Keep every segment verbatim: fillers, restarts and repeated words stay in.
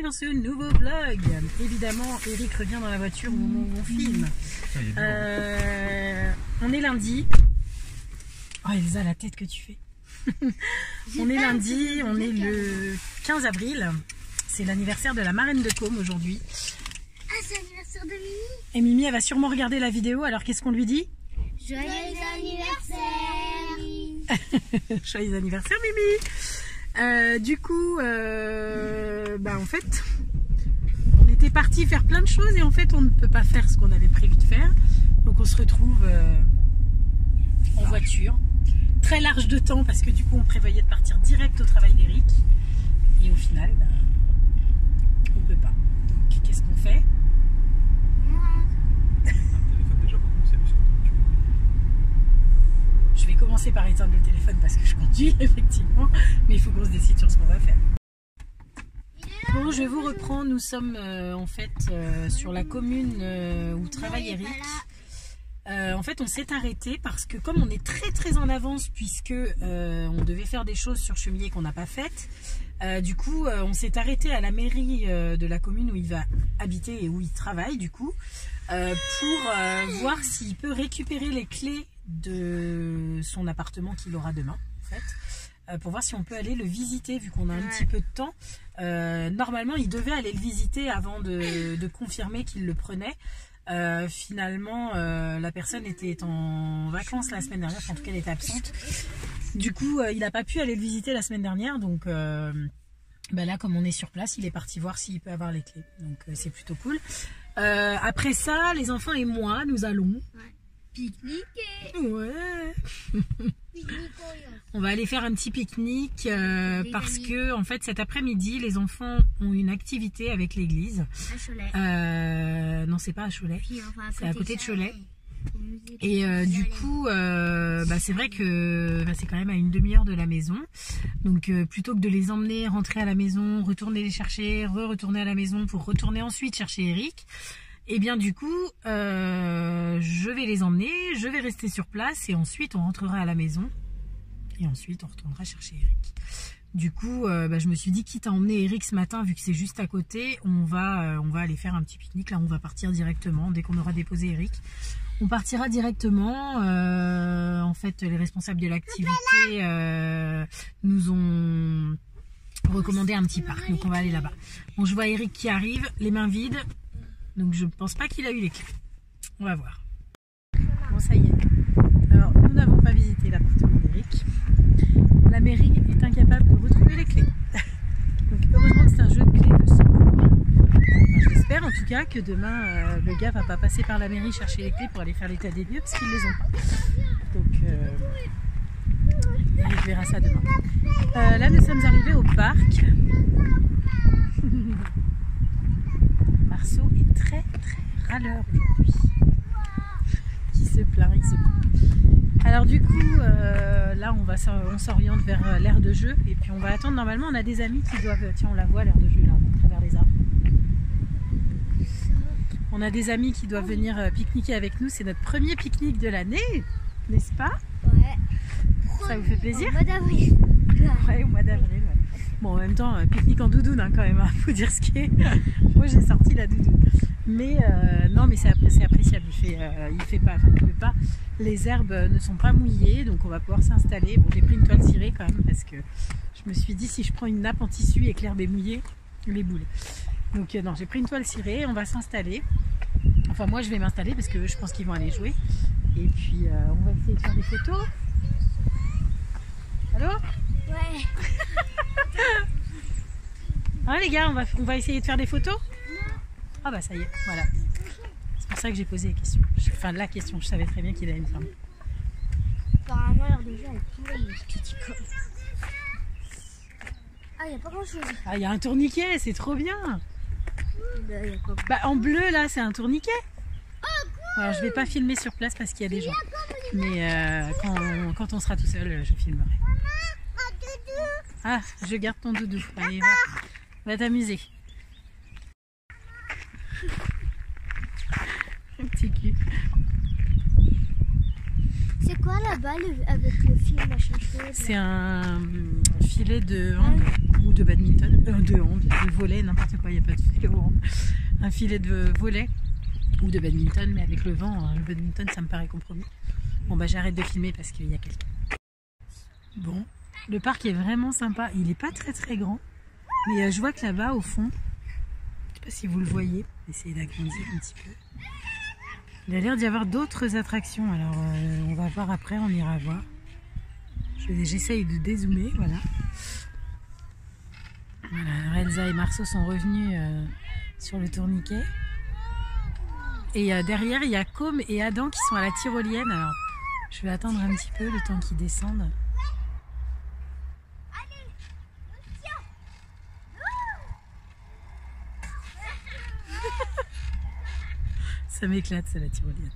dans ce nouveau vlog. Évidemment, Eric revient dans la voiture au moment où on filme. Euh, on est lundi. Oh Elsa, la tête que tu fais. On est lundi, on est le quinze avril. C'est l'anniversaire de la marraine de Côme aujourd'hui. Ah, c'est l'anniversaire de Mimi. Et Mimi, elle va sûrement regarder la vidéo, alors qu'est-ce qu'on lui dit? Joyeux anniversaire. Joyeux anniversaire Mimi. euh, Du coup, euh, bah en fait, on était parti faire plein de choses et en fait on ne peut pas faire ce qu'on avait prévu de faire. Donc on se retrouve euh, en voiture. Très large de temps parce que du coup on prévoyait de partir direct au travail d'Eric. Et au final, bah, on ne peut pas. Donc qu'est-ce qu'on fait? Je vais commencer par éteindre le téléphone parce que je conduis effectivement, mais il faut qu'on se décide sur ce qu'on va faire. Bon, je vous reprends, nous sommes euh, en fait euh, sur la commune euh, où travaille Eric. Euh, en fait on s'est arrêté parce que comme on est très très en avance puisque euh, on devait faire des choses sur Chemillé qu'on n'a pas faites, euh, du coup euh, on s'est arrêté à la mairie euh, de la commune où il va habiter et où il travaille du coup euh, pour euh, voir s'il peut récupérer les clés de son appartement qu'il aura demain en fait, euh, pour voir si on peut aller le visiter vu qu'on a un petit peu de temps. Euh, normalement il devait aller le visiter avant de, de confirmer qu'il le prenait. Euh, finalement euh, la personne était en vacances la semaine dernière, enfin, en tout cas elle était absente, du coup euh, il n'a pas pu aller le visiter la semaine dernière, donc euh, bah là comme on est sur place il est parti voir s'il peut avoir les clés, donc euh, c'est plutôt cool. Euh, après ça les enfants et moi nous allons pique-niquer. Ouais. On va aller faire un petit pique-nique euh, parce que en fait cet après-midi les enfants ont une activité avec l'église. À Cholet. Euh, non c'est pas à Cholet, Enfin, c'est à côté de Cholet. Et Et euh, du coup euh, bah, c'est vrai que bah, c'est quand même à une demi-heure de la maison. Donc euh, plutôt que de les emmener rentrer à la maison, retourner les chercher, re-retourner à la maison pour retourner ensuite chercher Eric, et bien du coup euh, je vais les emmener, je vais rester sur place et ensuite on rentrera à la maison et ensuite on retournera chercher Eric. Du coup euh, bah, je me suis dit quitte à emmener Eric ce matin vu que c'est juste à côté, on va, euh, on va aller faire un petit pique-nique. Là on va partir directement dès qu'on aura déposé Eric. On partira directement, euh, en fait les responsables de l'activité euh, nous ont recommandé un petit parc, donc on va aller là-bas. Bon je vois Eric qui arrive, les mains vides. Donc je pense pas qu'il a eu les clés. On va voir. Bon ça y est. Alors nous n'avons pas visité l'appartement d'Eric. La mairie est incapable de retrouver les clés. Donc heureusement que c'est un jeu de clés de secours. Enfin, j'espère en tout cas que demain euh, le gars va pas passer par la mairie chercher les clés pour aller faire l'état des lieux parce qu'ils les ont pas. Donc euh, Eric verra ça demain. Euh, là nous sommes arrivés au parc. Marceau est très très râleur aujourd'hui. Qui se plaint, il se plaint. Alors du coup, euh, là on va on s'oriente vers euh, l'aire de jeu et puis on va attendre. Normalement on a des amis qui doivent... Tiens on la voit l'aire de jeu là, à travers les arbres. On a des amis qui doivent venir euh, pique-niquer avec nous. C'est notre premier pique-nique de l'année, n'est-ce pas? Ouais. Ça vous fait plaisir? Au mois d'avril. Ouais, au mois d'avril. Ouais. Bon, en même temps, pique-nique en doudoune hein, quand même, hein, faut dire ce qui est. Moi j'ai sorti la doudoune. Mais euh, non, mais c'est appréciable. Il fait, euh, il fait pas, enfin il pleut pas. Les herbes ne sont pas mouillées, donc on va pouvoir s'installer. Bon, j'ai pris une toile cirée quand même parce que je me suis dit si je prends une nappe en tissu et que l'herbe est mouillée, les boules. Donc euh, non, j'ai pris une toile cirée. On va s'installer. Enfin moi je vais m'installer parce que je pense qu'ils vont aller jouer. Et puis euh, on va essayer de faire des photos. Allô? Ouais. Hein les gars, on va, on va essayer de faire des photos? Ah bah ça y est, voilà. C'est pour ça que j'ai posé la question. Enfin la question, je savais très bien qu'il allait me faire. Apparemment l'heure de jeu elle est plus. Ah il n'y a pas grand chose. Ah il y a un tourniquet, c'est trop bien. Bah, y a quoi? Bah en bleu là c'est un tourniquet. Alors je vais pas filmer sur place parce qu'il y a des gens. Mais euh, quand, on, quand on sera tout seul, je filmerai. Ah, je garde ton doudou. Allez, va, va t'amuser. Petit cul. C'est quoi là-bas avec le fil machin chose? C'est un filet de angle. ou de badminton, euh, de hand, de volley, n'importe quoi, il n'y a pas de filet au hand. Un filet de volley ou de badminton, mais avec le vent, le badminton ça me paraît compromis. Bon bah j'arrête de filmer parce qu'il y a quelqu'un. Bon, le parc est vraiment sympa, il n'est pas très très grand, mais euh, je vois que là-bas au fond, je ne sais pas si vous le voyez, essayez d'agrandir un petit peu. Il a l'air d'y avoir d'autres attractions, alors euh, on va voir après, on ira voir. J'essaye de dézoomer, voilà. Voilà, Elsa et Marceau sont revenus euh, sur le tourniquet. Et euh, derrière, il y a Com et Adam qui sont à la tyrolienne. Alors, je vais attendre un petit peu le temps qu'ils descendent. Ça m'éclate, ça, la tyrolienne.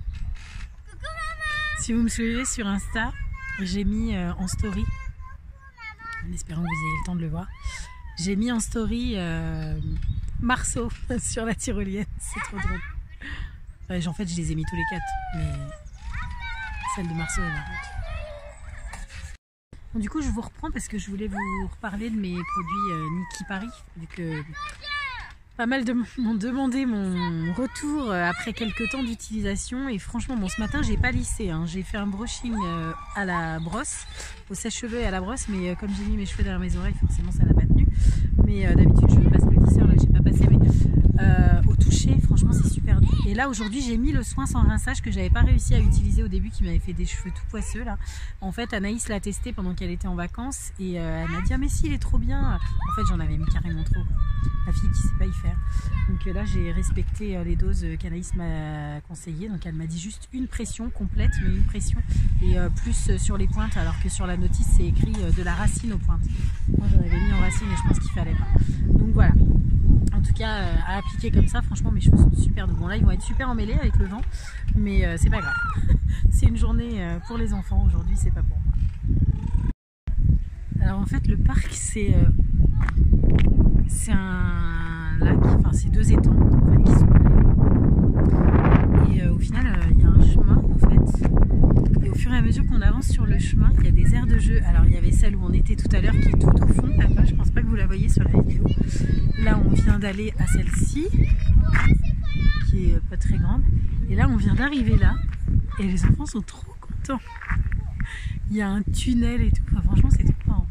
Si vous me suivez sur Insta, j'ai mis euh, en story, en espérant que vous ayez le temps de le voir, j'ai mis en story euh, Marceau sur la tyrolienne, c'est trop drôle. Enfin, en fait, je les ai mis tous les quatre, mais celle de Marceau est marrante. Bon, du coup, je vous reprends parce que je voulais vous reparler de mes produits euh, Niki Paris, vu que pas mal de m'ont demandé mon retour après quelques temps d'utilisation et franchement bon ce matin j'ai pas lissé, hein. J'ai fait un brushing à la brosse, au sèche-cheveux et à la brosse, mais comme j'ai mis mes cheveux derrière mes oreilles forcément ça n'a pas tenu, mais euh, d'habitude je passe le lisseur, là j'ai pas passé, mais euh, au toucher franchement c'est super doux. Et là aujourd'hui j'ai mis le soin sans rinçage que j'avais pas réussi à utiliser au début, qui m'avait fait des cheveux tout poisseux là. En fait Anaïs l'a testé pendant qu'elle était en vacances et euh, elle m'a dit ah mais si il est trop bien. En fait j'en avais mis carrément trop quoi. La fille qui sait pas y faire. Donc là j'ai respecté les doses qu'Anaïs m'a conseillées. Donc elle m'a dit juste une pression complète, mais une pression et euh, plus sur les pointes, alors que sur la notice c'est écrit euh, de la racine aux pointes. Moi j'en avais mis en racine et je pense qu'il fallait pas. Donc voilà. En tout cas euh, à appliquer comme ça, franchement mes cheveux sont super doux. Bon là ils vont être super emmêlés avec le vent, mais euh, c'est pas grave. C'est une journée euh, pour les enfants aujourd'hui, c'est pas pour moi. Alors en fait le parc c'est euh, c'est un lac, enfin c'est deux étangs en fait, qui sont et euh, au final il euh, y a un chemin en fait, et au fur et à mesure qu'on avance sur le chemin il y a des aires de jeu. Alors il y avait celle où on était tout à l'heure qui est tout au fond là-bas, je pense pas que vous la voyez sur la vidéo. Là on vient d'aller à celle-ci qui est pas très grande, et là on vient d'arriver là et les enfants sont trop contents. Il y a un tunnel et tout, enfin, franchement c'est trop marrant,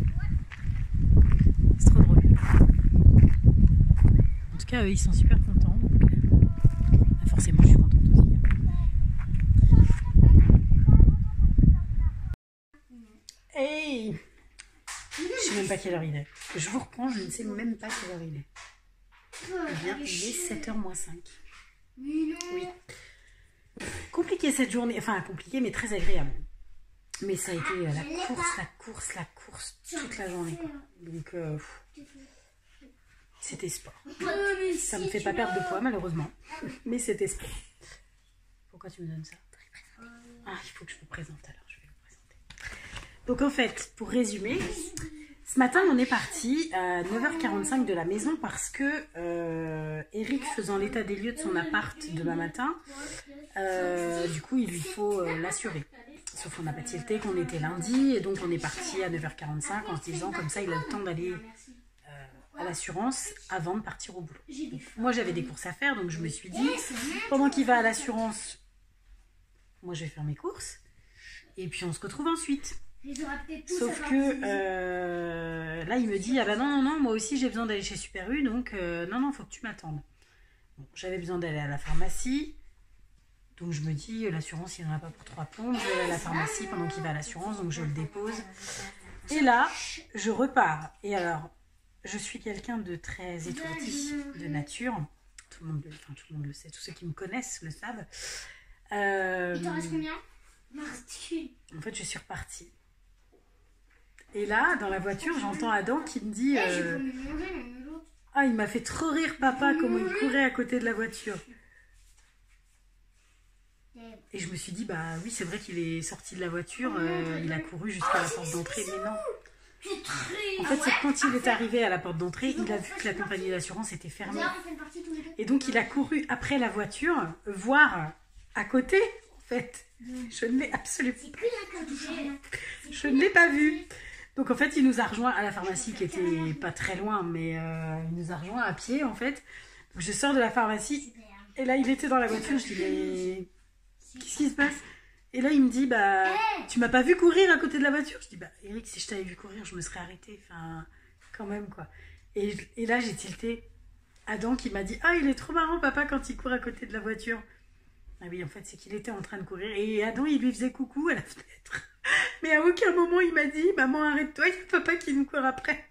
c'est trop drôle. En tout cas, eux, ils sont super contents. Donc, euh, forcément, je suis contente aussi. Hey! Je ne sais même pas quelle heure il est. Je vous reprends, je ne sais même pas quelle heure il est. Eh bien, il est sept heures moins cinq. Oui. Compliqué cette journée. Enfin, compliqué, mais très agréable. Mais ça a été euh, la course, la course, la course toute la journée, quoi. Donc, euh, c'était sport. Ça me fait pas perdre de poids malheureusement, mais c'était sport. Pourquoi tu me donnes ça? Ah, il faut que je vous présente alors, je vais vous présenter. Donc en fait, pour résumer, ce matin on est parti à neuf heures quarante-cinq de la maison parce que euh, Eric faisant l'état des lieux de son appart demain matin, euh, du coup il lui faut euh, l'assurer. Sauf qu'on n'a pas tilté qu'on était lundi et donc on est parti à neuf heures quarante-cinq en se disant comme ça il a le temps d'aller à l'assurance avant de partir au boulot. Donc, moi j'avais des courses à faire, donc je me suis dit pendant qu'il va à l'assurance, moi je vais faire mes courses et puis on se retrouve ensuite. Sauf que euh, là il me dit ah bah non non non moi aussi j'ai besoin d'aller chez Super U, donc euh, non non faut que tu m'attendes. Bon, j'avais besoin d'aller à la pharmacie, donc je me dis l'assurance il n'y en a pas pour trois plombes, je vais aller à la pharmacie pendant qu'il va à l'assurance, donc je le dépose et là je repars. Et alors je suis quelqu'un de très étourdi de nature. Tout le monde le, enfin, tout le monde le sait, tous ceux qui me connaissent le savent. Euh, Il t'en reste combien? En fait, je suis repartie. Et là, dans la voiture, j'entends Adam qui me dit euh, ah, il m'a fait trop rire, papa, comment il courait à côté de la voiture. Et je me suis dit, bah oui, c'est vrai qu'il est sorti de la voiture, euh, il a couru jusqu'à la porte d'entrée, mais non. En fait, c'est quand il est arrivé à la porte d'entrée, il a vu que la compagnie d'assurance était fermée. Et donc, il a couru après la voiture, voir à côté, en fait. Je ne l'ai absolument pas. Je ne l'ai pas vu. Donc en fait, il nous a rejoint à la pharmacie qui était pas très loin, mais euh, il nous a rejoint à pied en fait. Donc je sors de la pharmacie et là il était dans la voiture. Je dis mais qu'est-ce qui se passe? Et là il me dit bah tu m'as pas vu courir à côté de la voiture? Je dis bah Eric, si je t'avais vu courir je me serais arrêtée. Enfin quand même quoi. Et, et là j'ai tilté. Adam qui m'a dit ah il est trop marrant papa quand il court à côté de la voiture. Ah oui, en fait, c'est qu'il était en train de courir. Et Adam, il lui faisait coucou à la fenêtre. Mais à aucun moment, il m'a dit, maman, arrête-toi, il y a papa qui nous court après.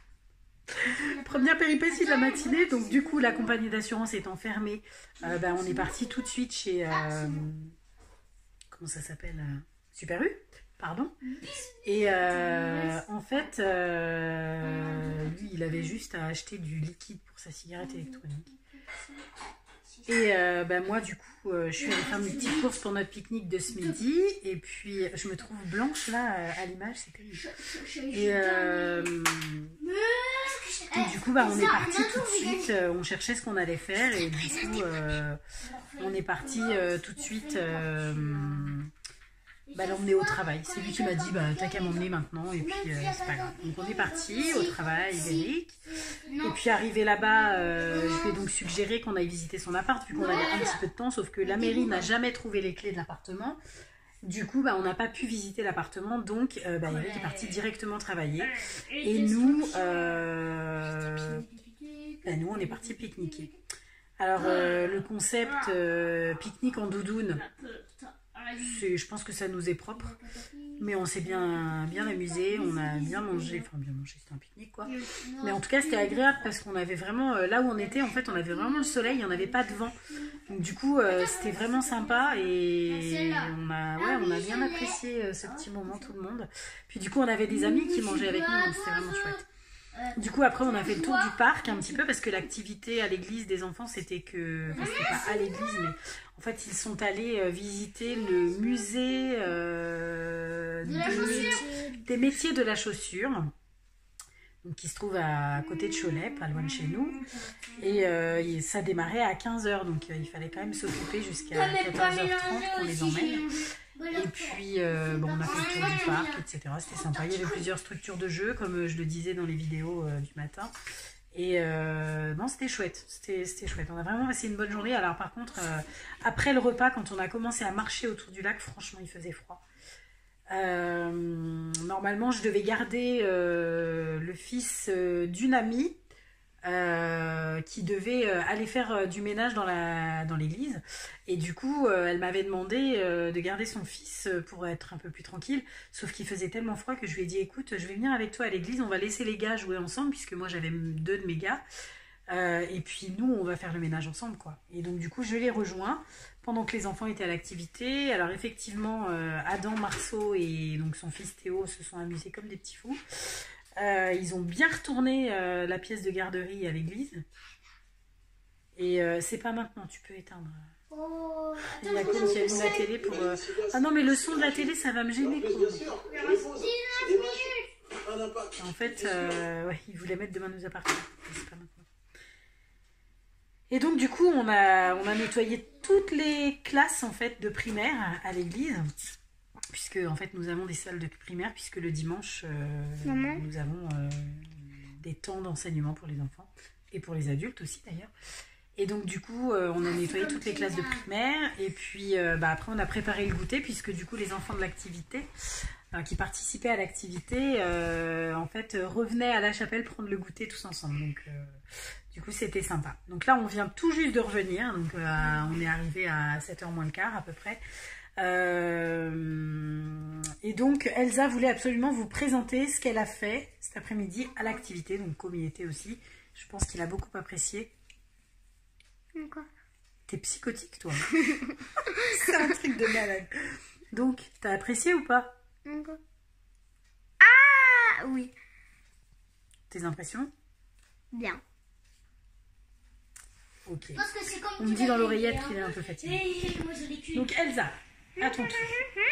Première péripétie de la matinée. Donc, du coup, la compagnie d'assurance étant fermée, euh, ben, on est parti tout de suite chez... Euh, comment ça s'appelle euh, Super U, pardon. Et euh, en fait, euh, lui, il avait juste à acheter du liquide pour sa cigarette électronique. Et euh, bah, moi du coup euh, je suis allée faire mes petites courses pour notre pique-nique de ce midi et puis je me trouve blanche là euh, à l'image, c'est terrible. Et euh, donc, du coup bah, on est parti tout de suite, euh, on cherchait ce qu'on allait faire et du coup euh, on est parti euh, tout de suite euh, bah, l'emmener au travail. C'est lui qui m'a dit bah, t'as qu'à m'emmener maintenant et puis euh, c'est pas grave. Donc on est parti au travail, Eric. Et puis arrivé là-bas, euh, je lui ai donc suggéré qu'on aille visiter son appart vu qu'on avait un petit peu de temps, sauf que la mairie n'a jamais trouvé les clés de l'appartement. Du coup, bah, on n'a pas pu visiter l'appartement, donc euh, bah, Eric est parti directement travailler. Et nous, euh, bah, nous on est parti pique-niquer. Alors euh, le concept euh, pique-nique en doudoune, je pense que ça nous est propre, mais on s'est bien, bien amusé, on a bien mangé, enfin bien mangé, c'était un pique-nique quoi. Mais en tout cas c'était agréable parce qu'on avait vraiment, là où on était en fait, on avait vraiment le soleil, il n'y en avait pas de vent. Donc du coup euh, c'était vraiment sympa et on a, ouais, on a bien apprécié euh, ce petit moment tout le monde. Puis du coup on avait des amis qui mangeaient avec nous, donc c'était vraiment chouette. Du coup après on a fait le tour du parc un petit peu parce que l'activité à l'église des enfants c'était que, enfin c'était pas à l'église mais en fait ils sont allés visiter le musée euh, des, des métiers de la chaussure, donc qui se trouve à côté de Cholet, pas loin de chez nous, et, euh, et ça démarrait à quinze heures, donc euh, il fallait quand même s'occuper jusqu'à quatorze heures trente qu'on les emmène. Et puis, euh, bon, on a fait le tour du parc, et cetera. C'était sympa. Il y avait plusieurs structures de jeux, comme je le disais dans les vidéos euh, du matin. Et euh, non, c'était chouette. C'était chouette. On a vraiment passé une bonne journée. Alors, par contre, euh, après le repas, quand on a commencé à marcher autour du lac, franchement, il faisait froid. Euh, normalement, je devais garder euh, le fils euh, d'une amie. Euh, qui devait euh, aller faire euh, du ménage dans la dans l'église et du coup euh, elle m'avait demandé euh, de garder son fils euh, pour être un peu plus tranquille, sauf qu'il faisait tellement froid que je lui ai dit écoute je vais venir avec toi à l'église, on va laisser les gars jouer ensemble puisque moi j'avais deux de mes gars euh, et puis nous on va faire le ménage ensemble quoi. Et donc du coup je les rejoins pendant que les enfants étaient à l'activité. Alors effectivement euh, Adam, Marceau et donc son fils Théo se sont amusés comme des petits fous. Euh, ils ont bien retourné euh, la pièce de garderie à l'église. Et euh, c'est pas maintenant, tu peux éteindre. Oh, attends, il y a quelqu'un qui allume la télé pour... Euh... Ah non, mais le son de la télé, ça va me gêner. En fait, euh, ouais, ils voulaient mettre Demain nous appartient. C'est pas maintenant. Et donc, du coup, on a, on a nettoyé toutes les classes en fait, de primaire à, à l'église. Puisque en fait nous avons des salles de primaire, puisque le dimanche euh, nous avons euh, des temps d'enseignement pour les enfants et pour les adultes aussi d'ailleurs. Et donc du coup euh, on a nettoyé toutes les classes de primaire et puis euh, bah, après on a préparé le goûter puisque du coup les enfants de l'activité euh, qui participaient à l'activité euh, en fait euh, revenaient à la chapelle prendre le goûter tous ensemble. Donc euh, du coup c'était sympa. Donc là on vient tout juste de revenir, donc euh, on est arrivé à sept heures moins le quart à peu près. Euh, et donc Elsa voulait absolument vous présenter ce qu'elle a fait cet après-midi à l'activité, donc comme il était aussi, je pense qu'il a beaucoup apprécié. Quoi? T'es psychotique toi. C'est un truc de malade. Donc t'as apprécié ou pas? Quoi? Ah oui. Tes impressions? Bien. Ok. On me dit dans l'oreillette qu'il est un peu fatigué. Donc Elsa, à ton tour.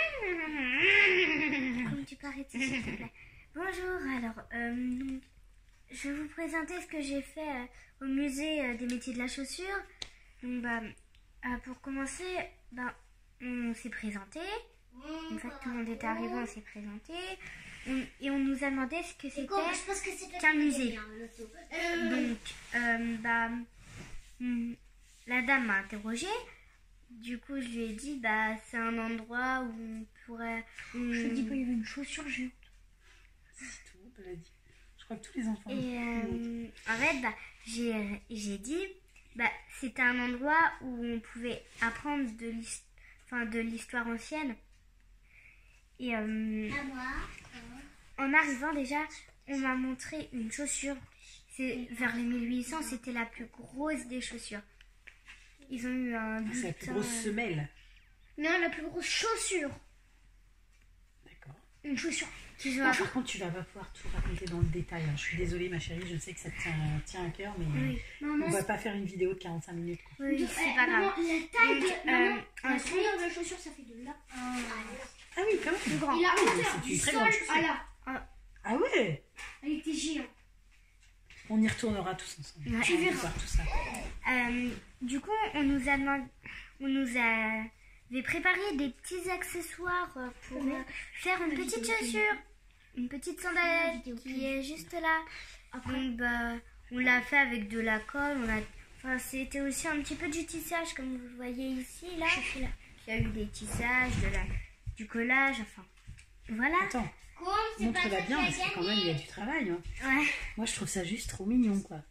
Comme tu peux arrêter, s'il te plaît. Bonjour, alors, euh, je vais vous présenter ce que j'ai fait euh, au musée euh, des métiers de la chaussure. Donc, bah, euh, pour commencer, bah, on s'est présenté. Une fois que tout le monde était arrivé, on s'est présenté. on, et on nous a demandé ce que c'était Je pense que c'est qu'un musée. bien, le saut. Euh, Donc, euh, bah, hum, la dame m'a interrogée. Du coup, je lui ai dit, bah, c'est un endroit où on pourrait... où- Je te dis pas, il y avait une chaussure géante. C'est tout, elle a dit. Je crois que tous les enfants. Et euh, en fait, bah, j'ai j'ai dit, bah, c'était un endroit où on pouvait apprendre de l'his- enfin, de l'histoire ancienne. Et euh, À moi. en arrivant déjà, on m'a montré une chaussure. C'est vers les mille huit cents, c'était la plus grosse des chaussures. Ils ont eu un Ah, c'est la plus bulletin, grosse euh, semelle. Non, la plus grosse chaussure. D'accord. Une chaussure. qu'ils ont Ah, appris. par contre, tu vas pas pouvoir tout raconter dans le détail. hein. Je suis désolée, ma chérie, je sais que ça te tient, tient à cœur, mais Oui, Maman, on va pas faire une vidéo de quarante-cinq minutes. quoi. oui, de- c'est eh, pas maman, grave. la taille Donc, de... Maman, euh, la ensuite- taille de la chaussure, ça fait de là. Ah oui, quand même. Grand. Il a oui, mais hauteur c'est du une très sol grande chaussure. à là. Ah ouais. Elle était géante. On y retournera tous ensemble. Ouais. On Tu va verras. voir tout ça. Euh, du coup, on nous a demandé, on nous a avait préparé des petits accessoires euh, pour euh, faire une petite chaussure, une petite sandalette qui est juste là. Donc, bah, on l'a fait avec de la colle. On a, enfin, c'était aussi un petit peu du tissage comme vous voyez ici là. Il y a eu des tissages, de la, du collage, enfin, voilà. Attends, Comme c'est pas montre-la ça bien, qui a parce que quand même, il y a du travail. hein. Ouais. Moi, je trouve ça juste trop mignon, quoi.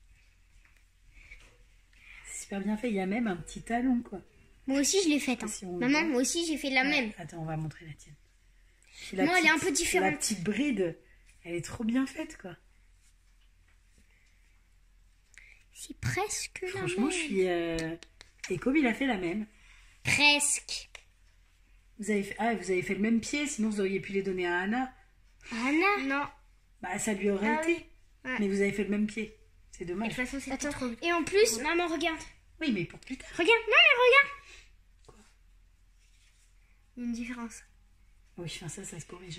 C'est super bien fait. Il y a même un petit talon, quoi. Moi aussi, je l'ai faite. hein. Si on Maman, voit. moi aussi, j'ai fait la même. Attends, on va montrer la tienne. Et la Moi, elle est un petite- peu différente. La petite bride, elle est trop bien faite, quoi. C'est presque la Franchement, même. je suis... euh, Et Kobe, il a fait la même. Presque. Vous avez fait... Ah, vous avez fait le même pied, sinon vous auriez pu les donner à Anna. Anna. Non. Bah, ça lui aurait Ah été. oui. Ouais. Mais vous avez fait le même pied. C'est De dommage. toute façon, c'était Attends. trop. Et en plus, maman, regarde. Oui, mais pour plus tard. Regarde. Non, mais regarde. Il y a une différence. Oui, enfin, ça, ça se corrige.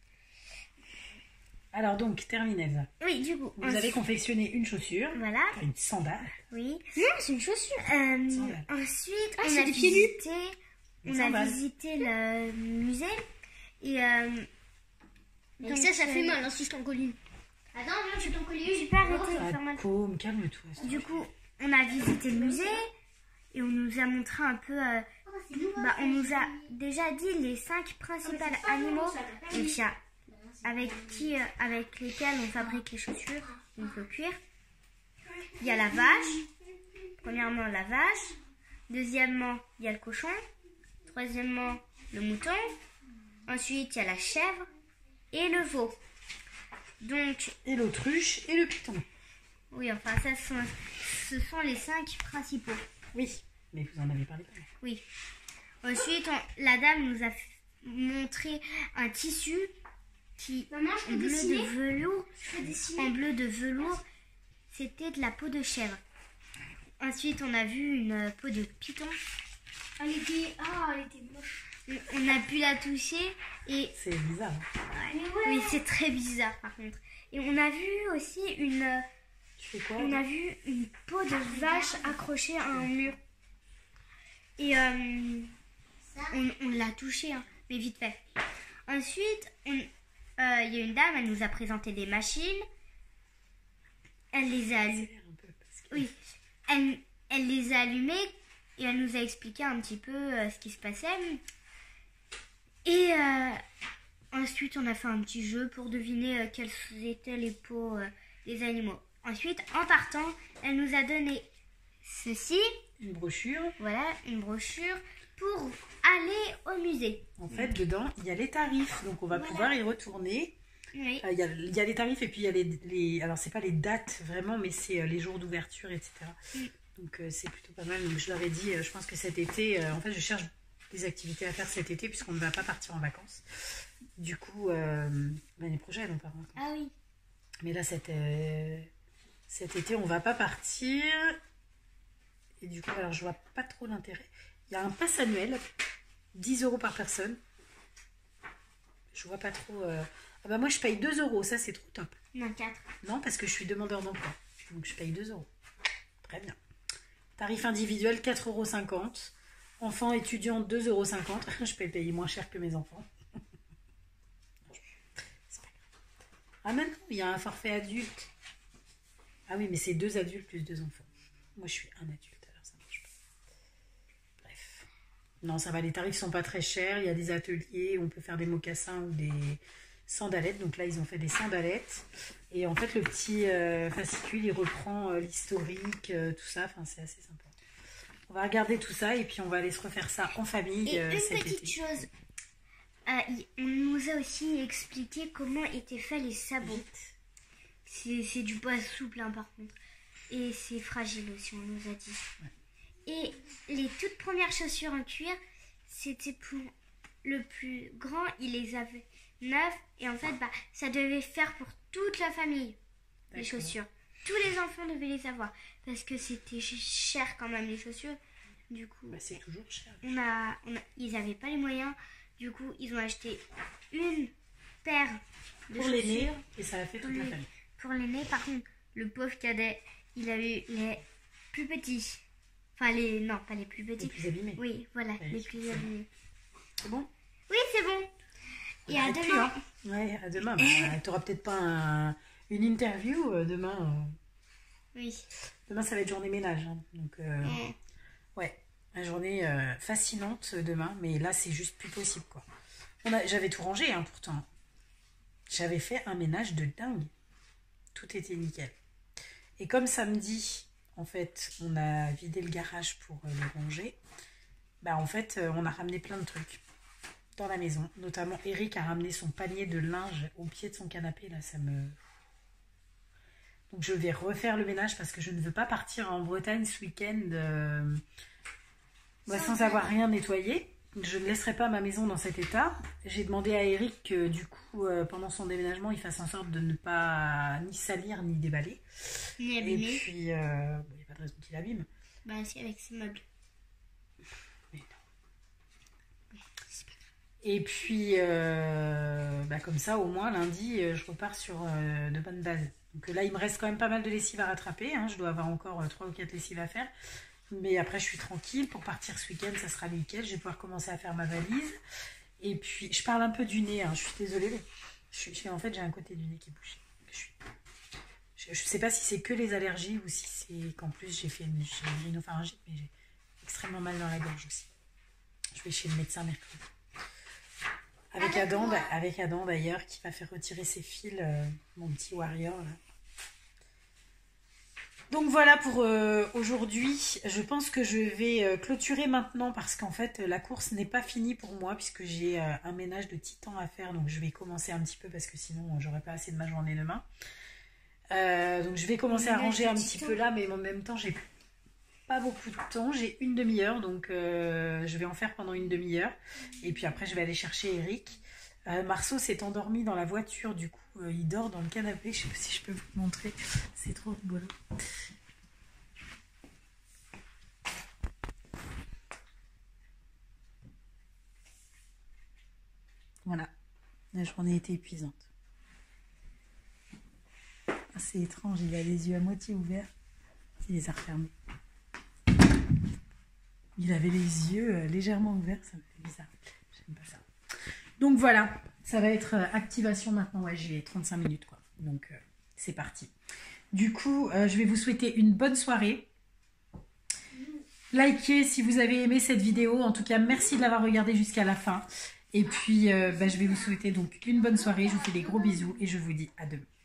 Alors donc, termine Eve. Oui, du coup. Vous avez confectionné une chaussure, Voilà. enfin, une sandale. Oui. Non, c'est une chaussure. Euh, Sandale. ensuite, Ah, on c'est a des pieds nus. visité, Une on a sandale. visité le musée et euh, Donc donc, ça, ça fait euh, mal hein, si je t'en colle une. Attends, non, je t'en colle une. J'ai pas arrêté de Ah, faire mal. Paume, calme-toi. s'il te Du plaît. coup, on a visité le musée et on nous a montré un peu. euh, bah, on nous a déjà dit les cinq principaux animaux donc, il y a avec qui, euh, avec lesquels on fabrique les chaussures, donc le cuir. Il y a la vache. Premièrement, la vache. Deuxièmement, il y a le cochon. Troisièmement, le mouton. Ensuite, il y a la chèvre et le veau. Donc, Et l'autruche et le python. oui, enfin, ça, ce sont, ce sont les cinq principaux. Oui, mais vous en avez parlé. Oui. Ensuite, on- la dame nous a f- montré un tissu qui, Maman, je en peux bleu dessiner. de velours, Je peux dessiner. en bleu de velours, c'était de la peau de chèvre. Ensuite, on a vu une peau de python. Elle était... Ah, elle était moche. On a pu la toucher et C'est bizarre. hein. Mais ouais. oui, c'est très bizarre par contre. Et on a vu aussi une, Tu fais quoi on a vu une peau de vache accrochée à un mur. Et euh, on, on l'a touchée, hein, mais vite fait. Ensuite, on- euh, il y a une dame, elle nous a présenté des machines. Elle les a allumées. un peu parce que- Oui, elle, elle les a allumées et elle nous a expliqué un petit peu euh, ce qui se passait. Et euh, ensuite, on a fait un petit jeu pour deviner euh, quelles étaient les peaux euh, des animaux. Ensuite, en partant, elle nous a donné ceci, Une brochure. voilà, une brochure pour aller au musée. En fait, dedans, il y a les tarifs. Donc, on va pouvoir y retourner. Oui, Euh, Il y, a, il y a les tarifs et puis il y a les... les alors, c'est pas les dates vraiment, mais c'est euh, les jours d'ouverture, et cetera. Mm. Donc, euh, c'est plutôt pas mal. Donc, je leur ai dit, euh, je pense que cet été... euh, en fait, je cherche des activités à faire cet été puisqu'on ne va pas partir en vacances. Du coup, euh, l'année prochaine, on part en vacances. ah oui. Mais là, cet, euh, cet été, on va pas partir. Et du coup, alors, je vois pas trop l'intérêt. Il y a un pass annuel, dix euros par personne. Je vois pas trop... euh, Ah bah moi, je paye deux euros. Ça, c'est trop top. Non, quatre. Non, parce que je suis demandeur d'emploi. Donc, je paye deux euros. Très bien. Tarif individuel, quatre euros cinquante. Enfant étudiant, deux euros cinquante. Je peux payer moins cher que mes enfants. Ah maintenant, il y a un forfait adulte. Ah oui, mais c'est deux adultes plus deux enfants. Moi, je suis un adulte, alors ça marche pas. Bref. Non, ça va, les tarifs sont pas très chers. Il y a des ateliers, on peut faire des mocassins ou des sandalettes. Donc là, ils ont fait des sandalettes. Et en fait, le petit euh, fascicule, il reprend euh, l'historique, euh, tout ça. Enfin, c'est assez sympa. On va regarder tout ça et puis on va aller se refaire ça en famille. Et euh, une cet petite été. chose, euh, il- on nous a aussi expliqué comment étaient faits les sabots. Vite. C'est c'est du bois souple hein, par contre. Et c'est fragile aussi, on nous a dit. Ouais. Et les toutes premières chaussures en cuir, c'était pour le plus grand, il les avait neuf. Et en fait, bah, ça devait faire pour toute la famille, les D'accord. chaussures. Tous les enfants devaient les avoir. Parce que c'était cher quand même, les chaussures. Du coup, Bah, c'est toujours cher. on a, on a- ils n'avaient pas les moyens. Du coup, ils ont acheté une paire de Pour chaussures. l'aîné, et ça a fait toute la Oui. famille. Pour l'aîné, par contre, le pauvre cadet, il a eu les plus petits. Enfin, les... Non, pas les plus Les petits. plus abîmés. Oui, voilà, Ouais, les c'est plus bon. abîmés. C'est bon? Oui, c'est bon. On Et à arrête plus, demain. hein. Ouais, à demain. Bah, tu n'auras peut-être pas un- une interview euh, demain. euh. Oui. Demain, ça va être journée ménage. Hein. Donc, euh, Mm. ouais, une journée euh, fascinante euh, demain. Mais là, c'est juste plus possible, quoi. On a- J'avais tout rangé, hein, pourtant. J'avais fait un ménage de dingue. Tout était nickel. Et comme samedi, en fait, on a vidé le garage pour euh, le ranger, bah en fait, euh, on a ramené plein de trucs dans la maison. Notamment, Eric a ramené son panier de linge au pied de son canapé. Là, ça me... Donc, je vais refaire le ménage parce que je ne veux pas partir en Bretagne ce week-end euh, bah, sans avoir rien nettoyé. Je ne laisserai pas ma maison dans cet état. J'ai demandé à Eric que du coup, euh, pendant son déménagement, il fasse en sorte de ne pas ni salir ni déballer. Ni Et abîmé. puis, euh, bon, il n'y a pas de raison qu'il abîme. Bah, si, avec ses meubles. Mais non. Et puis, euh, bah, comme ça, au moins, lundi, euh, je repars sur euh, de bonnes bases. Donc là, il me reste quand même pas mal de lessive à rattraper. Hein. Je dois avoir encore trois ou quatre lessives à faire. Mais après, je suis tranquille. Pour partir ce week-end, ça sera nickel. Je vais pouvoir commencer à faire ma valise. Et puis, je parle un peu du nez. Hein. Je suis désolée. Mais je suis, je- en fait, j'ai un côté du nez qui bouge. Je suis... Je ne sais pas si c'est que les allergies ou si c'est qu'en plus, j'ai fait une, j'ai une rhinopharyngite. Mais j'ai extrêmement mal dans la gorge aussi. Je vais chez le médecin mercredi. Avec Adam, avec Adam d'ailleurs, qui va faire retirer ses fils, euh, mon petit warrior. Là. Donc voilà pour euh, aujourd'hui. Je pense que je vais euh, clôturer maintenant parce qu'en fait la course n'est pas finie pour moi puisque j'ai euh, un ménage de titan à faire. Donc je vais commencer un petit peu parce que sinon euh, j'aurai pas assez de ma journée demain. Euh, donc je vais commencer à Ménage ranger de un petit titan. peu là, mais en même temps j'ai pas beaucoup de temps. J'ai une demi-heure, donc euh, je vais en faire pendant une demi-heure. Et puis après je vais aller chercher Eric. Euh, Marceau s'est endormi dans la voiture, du coup euh, il dort dans le canapé. Je sais pas si je peux vous montrer, c'est trop rigolo. Voilà, la journée était épuisante. C'est étrange, il a les yeux à moitié ouverts, il les a refermés. Il avait les yeux euh, légèrement ouverts, ça me fait bizarre. J'aime pas ça. Donc voilà, ça va être euh, activation maintenant. Ouais, j'ai trente-cinq minutes quoi. Donc euh, c'est parti. Du coup, euh, je vais vous souhaiter une bonne soirée. Likez si vous avez aimé cette vidéo. En tout cas, merci de l'avoir regardée jusqu'à la fin. Et puis, euh, bah, je vais vous souhaiter donc une bonne soirée. Je vous fais des gros bisous et je vous dis à demain.